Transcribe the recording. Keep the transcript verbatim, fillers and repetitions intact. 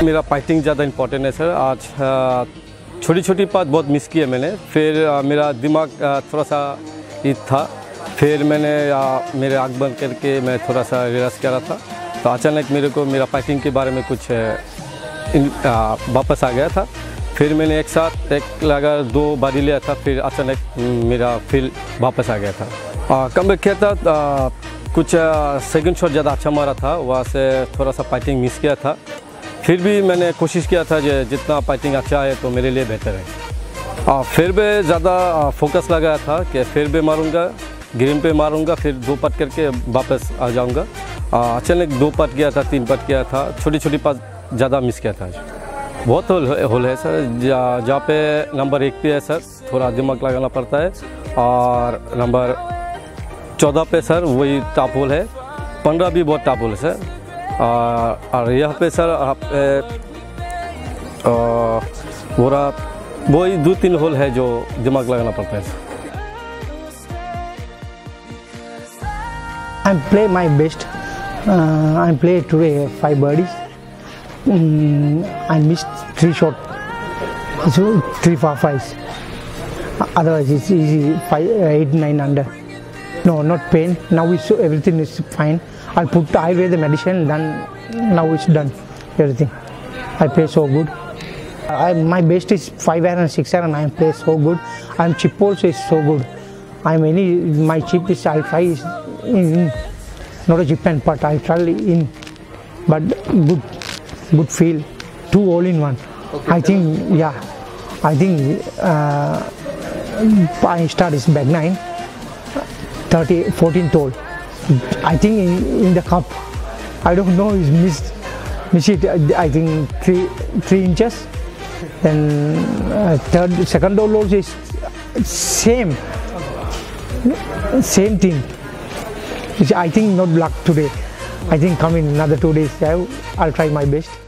मेरा फाइटिंग ज़्यादा इम्पोर्टेंट है सर। आज छोटी छोटी बात बहुत मिस की है मैंने। फिर मेरा दिमाग थोड़ा सा ईद था, फिर मैंने मेरे आँख बंद करके मैं थोड़ा सा रिलैक्स कर रहा था, तो अचानक मेरे को मेरा फाइटिंग के बारे में कुछ वापस आ गया था। फिर मैंने एक साथ एक लगा दो बारी लिया था, फिर अचानक मेरा फील वापस आ गया था। कम किया था, आ, कुछ सेकंड शॉट ज़्यादा अच्छा मारा था, वहाँ से थोड़ा सा फाइटिंग मिस किया था। फिर भी मैंने कोशिश किया था जो जितना फाइटिंग अच्छा है तो मेरे लिए बेहतर है। आ, फिर भी ज़्यादा फोकस लगाया था कि फिर भी मारूंगा, ग्रीन पे मारूंगा, फिर दो पट करके वापस आ जाऊंगा। अचानक दो पट किया था, तीन पट किया था, छोटी छोटी पट ज़्यादा मिस किया था। बहुत होल होल है सर, जहाँ पे नंबर एक पे है सर थोड़ा दिमाग लगाना पड़ता है, और नंबर चौदह पे सर वही टॉप होल है, पंद्रह भी बहुत टॉप होल है सर। और यहाँ पे सर आप पूरा वही दो तीन होल है जो दिमाग लगाना पड़ता है sir. I play my best. Uh, I play today five birdies. Um, I missed three shots, so three for fives. Otherwise, it's easy. Five, eight, nine under. No, not pain. Now it's everything is fine. I'll put I wear the medicine. Then now it's done. Everything. I play so good. I, my best is five iron and six iron. I play so good. I'm chip also is so good. I'm any my chip is I'll try is in, not a chip and putt. I'll try in, but good, good feel. Two all in one. Okay, I think us. yeah. I think uh, I start is back nine. thirty, fourteen toll. I think in, in the cup, I don't know, is missed, missed it. I think three three inches. Then uh, third, second toll also is same, same thing. Which I think not luck today. I think come in another two days. I'll try my best.